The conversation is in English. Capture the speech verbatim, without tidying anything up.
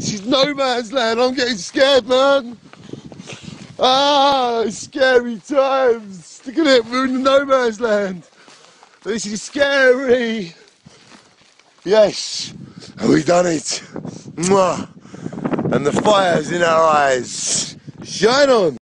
This is no man's land. I'm getting scared, man. Ah, scary times. Look at it, we're in the no man's land. This is scary. Yes, and we've done it. Mwah. And the fire's in our eyes. Shine on.